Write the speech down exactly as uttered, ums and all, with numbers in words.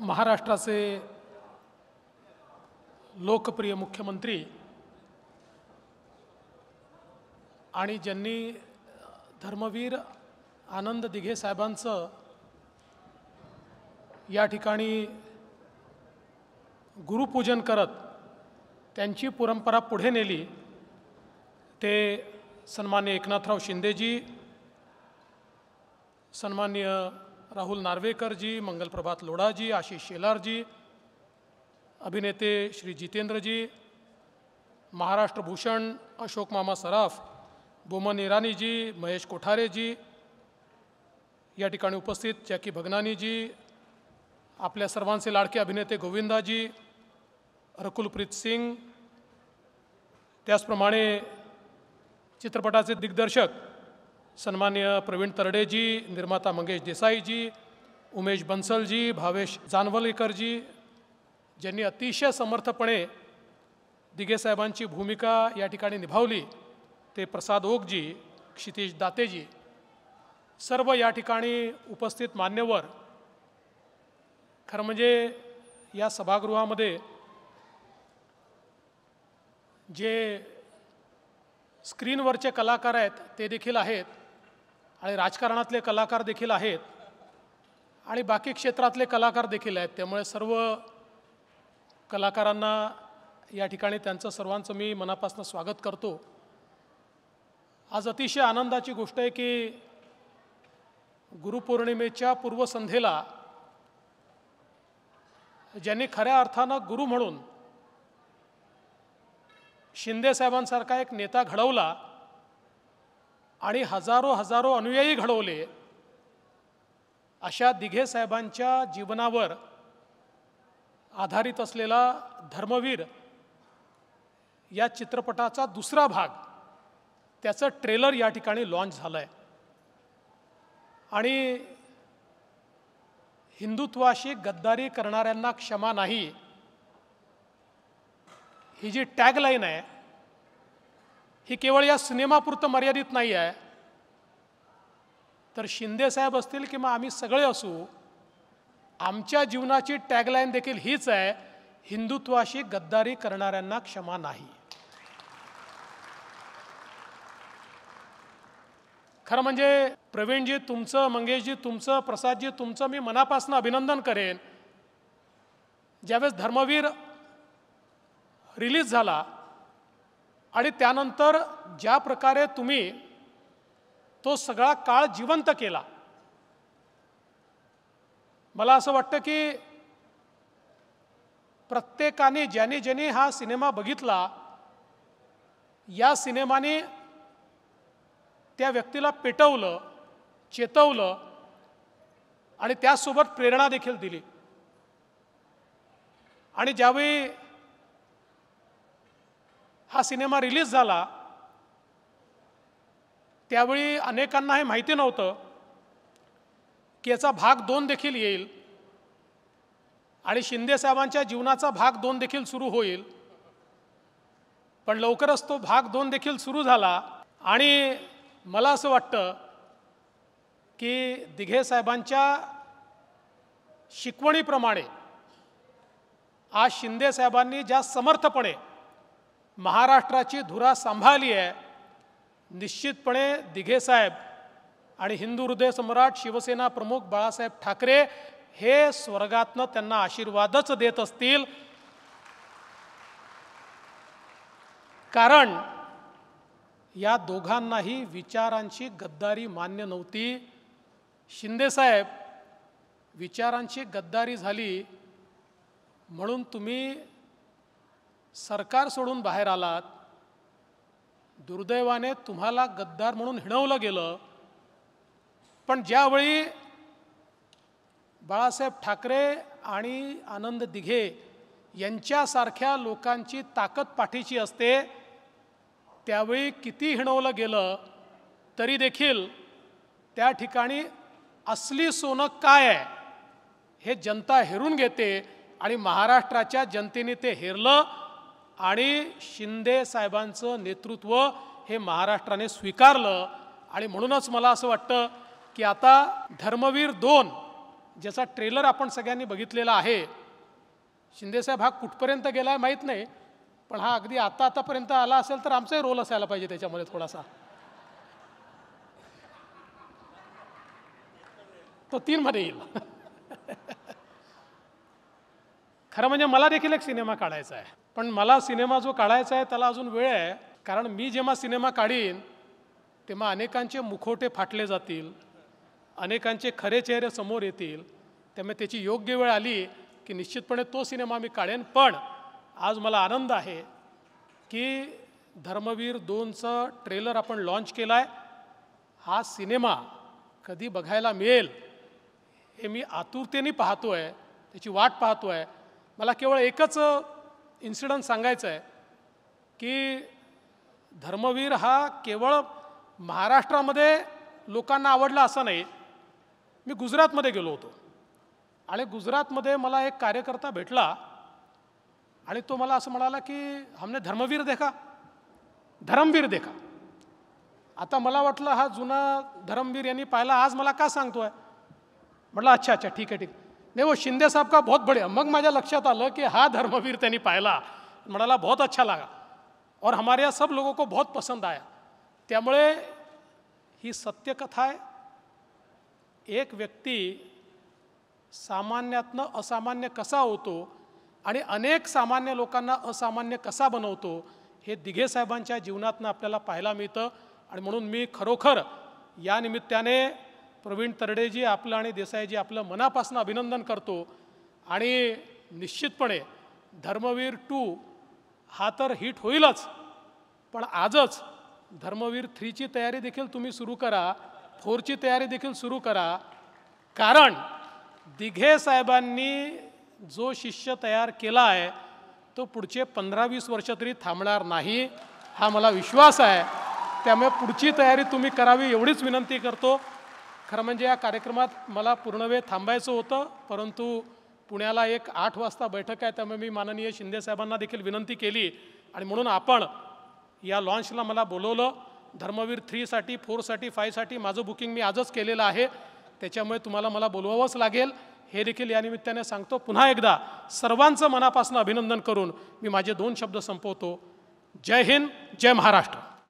महाराष्ट्राचे लोकप्रिय मुख्यमंत्री आणि ज्यांनी धर्मवीर आनंद दिघे साहेबांचं या ठिकाणी गुरुपूजन करत त्यांची परंपरा पुढे नेली ते सन्मान्य एकनाथराव शिंदेजी, सन्मान्य राहुल नार्वेकरजी, मंगलप्रभात लोढाजी, आशिष शेलारजी, अभिनेते श्री जितेंद्रजी, महाराष्ट्र भूषण अशोक मामा सराफ, बोमन इरानीजी, महेश कोठारेजी, या ठिकाणी उपस्थित जॅकी भगनानीजी, आपल्या सर्वांचे लाडके अभिनेते गोविंदाजी, रकुलप्रीत सिंग, त्याचप्रमाणे चित्रपटाचे दिग्दर्शक सन्मान्य प्रवीण तरडेजी, निर्माता मंगेश देसाईजी, उमेश बन्सलजी, भावेश जानवलेकरजी, ज्यांनी अतिशय समर्थपणे दिघे साहेबांची भूमिका या ठिकाणी निभावली ते प्रसाद ओकजी, क्षितिज दातेजी, सर्व या ठिकाणी उपस्थित मान्यवर. खरं म्हणजे या सभागृहामध्ये जे स्क्रीनवरचे कलाकार आहेत ते देखील आहेत आणि राजकारणातले कलाकार देखील आहेत आणि बाकी क्षेत्रातले कलाकार देखील आहेत. त्यामुळे सर्व कलाकारांना या ठिकाणी त्यांचं सर्वांचं मी मनापासून स्वागत करतो. आज अतिशय आनंदाची गोष्ट आहे की गुरुपौर्णिमेच्या पूर्वसंध्येला ज्यांनी खऱ्या अर्थानं गुरु म्हणून शिंदे साहेबांसारखा एक नेता घडवला आणि हजारो हजारो अनुयायी घडवले, अशा दिघे साहेबांच्या जीवनावर आधारित असलेला धर्मवीर या चित्रपटाचा दुसरा भाग, त्याचं ट्रेलर या ठिकाणी लॉन्च झालं आहे. आणि हिंदुत्वाशी गद्दारी करणाऱ्यांना क्षमा नाही, ही जी टॅगलाईन आहे ही केवळ या सिनेमापुरतं मर्यादित नाही आहे, तर शिंदे साहेब असतील किंवा आम्ही सगळे असू, आमच्या जीवनाची टॅगलाईन देखील हीच आहे, हिंदुत्वाशी गद्दारी करणाऱ्यांना क्षमा नाही. खरं म्हणजे प्रवीणजी तुमचं, मंगेशजी तुमचं, प्रसादजी तुमचं मी मनापासून अभिनंदन करेन. ज्यावेळेस धर्मवीर रिलीज झाला आणि त्यानंतर ज्या प्रकारे तुम्ही तो सगळा काळ जिवंत केला, मला असं वाटतं की प्रत्येकाने ज्याने ज्याने हा सिनेमा बघितला, या सिनेमाने त्या व्यक्तीला पेटवलं, चेतवलं आणि त्यासोबत प्रेरणा देखील दिली. आणि ज्यावेळी हा सिनेमा रिलीज झाला त्यावेळी अनेकांना हे माहिती नव्हतं की याचा भाग दोन देखील येईल आणि शिंदे साहेबांच्या जीवनाचा भाग दोन देखील सुरू होईल. पण लवकरच तो भाग दोन देखील सुरू झाला आणि मला असं वाटतं की दिघे साहेबांच्या शिकवणीप्रमाणे आज शिंदे साहेबांनी ज्या समर्थपणे महाराष्ट्राची धुरा सांभाळली आहे, निश्चितपणे दिघे साहेब आणि हिंदू हृदय सम्राट शिवसेना प्रमुख बाळासाहेब ठाकरे हे स्वर्गातनं त्यांना आशीर्वादच देत असतील. कारण या दोघांनाही विचारांची गद्दारी मान्य नव्हती. शिंदेसाहेब विचारांची गद्दारी झाली म्हणून तुम्ही सरकार सोडून बाहेर आलात. दुर्दैवाने तुम्हाला गद्दार म्हणून हिणवलं गेलं. पण ज्यावेळी बाळासाहेब ठाकरे आणि आनंद दिघे यांच्यासारख्या लोकांची ताकद पाठीची असते, त्यावेळी किती हिणवलं गेलं तरी देखील त्या ठिकाणी असली सोनं काय आहे हे जनता हेरून घेते आणि महाराष्ट्राच्या जनतेने ते हेरलं आणि शिंदे साहेबांचं नेतृत्व हे महाराष्ट्राने स्वीकारलं. आणि म्हणूनच मला असं वाटतं की आता धर्मवीर दोन ज्याचा ट्रेलर आपण सगळ्यांनी बघितलेला आहे. शिंदेसाहेब हा कुठपर्यंत गेला आहे माहीत नाही, पण हा अगदी आता आतापर्यंत आला असेल तर आमचाही रोल असायला पाहिजे त्याच्यामध्ये थोडासा. तो तीनमध्ये येईल. खरं म्हणजे मला देखील एक सिनेमा काढायचा आहे, पण मला सिनेमा जो काढायचा आहे त्याला अजून वेळ आहे. कारण मी जेव्हा सिनेमा काढीन तेव्हा अनेकांचे मुखवटे फाटले जातील, अनेकांचे खरे चेहरे समोर येतील. त्यामुळे त्याची योग्य वेळ आली की निश्चितपणे तो सिनेमा मी काढेन. पण आज मला आनंद आहे की धर्मवीर दोनचं ट्रेलर आपण लॉन्च केला आहे. हा सिनेमा कधी बघायला मिळेल हे मी आतुरतेने पाहतो आहे, त्याची वाट पाहतो आहे. मला केवळ एकच इन्सिडंट सांगायचं आहे की धर्मवीर हा केवळ महाराष्ट्रामध्ये लोकांना आवडला असं नाही. मी गुजरातमध्ये गेलो होतो आणि गुजरातमध्ये मला एक कार्यकर्ता भेटला आणि तो मला असं म्हणाला की हमने धर्मवीर देखा, धर्मवीर देखा. आता मला वाटलं हा जुना धर्मवीर यांनी पाहिला, आज मला का सांगतो आहे. म्हटलं अच्छा अच्छा ठीक आहे ठीक आहे. नहीं वो शिंदे साहब का बहुत बढ़िया. मग माझ्या लक्षात आलं की हा धर्मवीर त्यांनी पाहिला. म्हणाला बहुत अच्छा लगा और हमारे यहाँ सब लोगों को बहुत पसंद आया. त्यामुळे ही सत्यकथा आहे. एक व्यक्ती सामान्यातनं असामान्य कसा होतो आणि अनेक सामान्य लोकांना असामान्य कसा बनवतो हे दिघे साहेबांच्या जीवनातनं आपल्याला पाहायला मिळतं. आणि म्हणून मी खरोखर या निमित्ताने प्रवीण तरडेजी आपलं आणि देसाईजी आपलं मनापासून अभिनंदन करतो. आणि निश्चितपणे धर्मवीर टू हा तर हिट होईलच, पण आजच धर्मवीर थ्रीची तयारी देखील तुम्ही सुरू करा, फोरची तयारी देखील सुरू करा. कारण दिघे साहेबांनी जो शिष्य तयार केला आहे तो पुढचे पंधरा वीस वर्ष तरी थांबणार नाही, हा मला विश्वास आहे. त्यामुळे पुढची तयारी तुम्ही करावी एवढीच विनंती करतो. खरं म्हणजे या कार्यक्रमात मला पूर्ण वेळ थांबायचं होतं, परंतु पुण्याला एक आठ वाजता बैठक आहे. त्यामुळे मी माननीय शिंदे साहेबांना देखील विनंती केली आणि म्हणून आपण या लॉन्चला मला बोलवलं. धर्मवीर थ्रीसाठी फोरसाठी फायसाठी माझं बुकिंग मी आजच केलेलं आहे. त्याच्यामुळे तुम्हाला मला बोलवावंच लागेल हे देखील या निमित्ताने सांगतो. पुन्हा एकदा सर्वांचं मनापासून अभिनंदन करून मी माझे दोन शब्द संपवतो. जय हिंद, जय महाराष्ट्र.